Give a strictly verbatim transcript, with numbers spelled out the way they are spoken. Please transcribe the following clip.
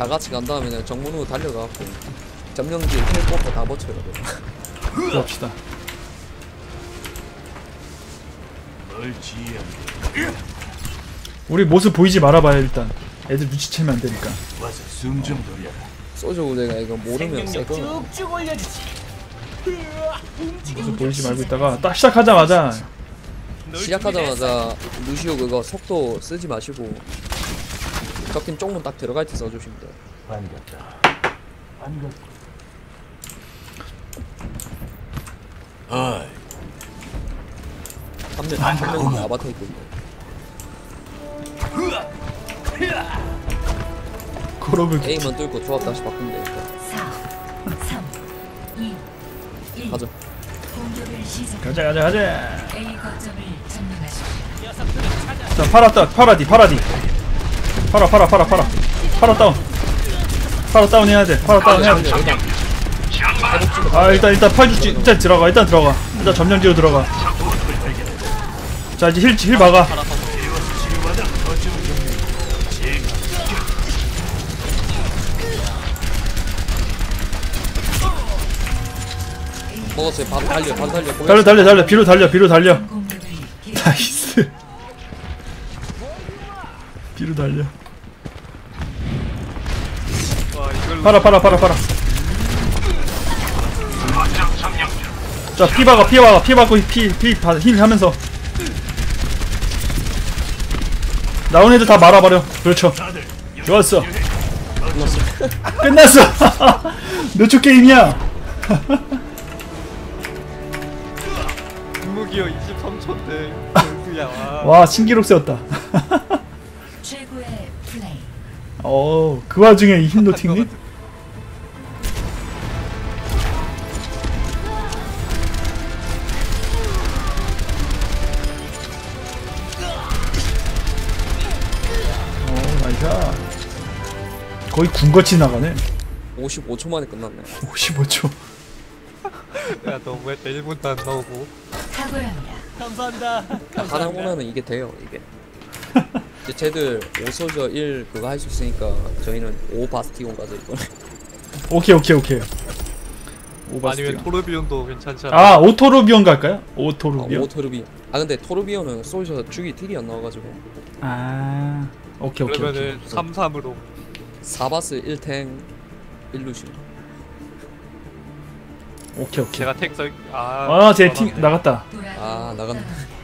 다 같이 간 다음에는 정문으로 달려가갖고 점령지 힐 뽑고 다 버텨야 돼. 그럽시다. 우리 모습 보이지 말아봐요 일단. 애들 눈치채면 안 되니까. 소주 우대가 이거 모르면 세거. 모습 보이지 말고 있다가 딱 시작하자마자 시작하자마자 루시오 그거 속도 쓰지 마시고 적팀 쪽문 딱 들어갈 때 써주시면 돼요. 반갑다. 반갑다. 어이. 한 명, 한 명이 아바타 있고 있네. 그러면 A만 뚫고 조합 다시 바꾸면 되니까. 사, 삼, 이, 일. 가자. 공격을 시작. 가자 가자 가자. A 거점을 점령하십시오. 자 파라다 파라디 파라디. 파라 파라 파라 파라. 파라 다운. 파라 다운 해야 돼. 파라 다운 해야 돼. 아 일단 일단 팔주지 일단 들어가 일단 들어가 일단 점령지로 들어가. 자 이제 힐 힐 막아. 먹었어요. 바로 달려, 바로 달려. 달려 달려 달려 비로 달려 비로 달려. 나이스. 비로 달려. 팔아 팔아 팔아 팔아. 자 피 박아 피 박아 피 박고 피피힐 하면서 나온 애들 다 말아버려. 그렇죠. 좋았어. 끝났어. 몇 초 게임이야? 무기요 이십삼 초인데 야 와 신기록 세웠다. 최고의 플레이. 어, 그 와중에 이 흰노팅님? 어, 나이스. 거의 군것질 나가네. 오십오 초 만에 끝났네. 오십오 초. 야 너 왜 일 분도 안 나오고 탁월합니다. 감사합니다 하나보다는 이게 돼요, 이게. 이제 쟤들 오 소저 일 그거 할 수 있으니까 저희는 오 바스티온 가자 이번에. 오케이, 오케이, 오케이. 아니면 오바스티온. 토르비온도 괜찮지 않아? 아, 오토르비온 갈까요? 아, 오토르비온? 오 토르비온. 아 근데 토르비온은 소저 주기 딜이 안 나와가지고 아, 오케이, 오케이, 오케이. 그러면은 삼 삼으로 사 바스 일 탱 일 루시. 오케이, 오케이. 제가 택 설.. 아.. 아, 제 팀 나갔다. 아 나간.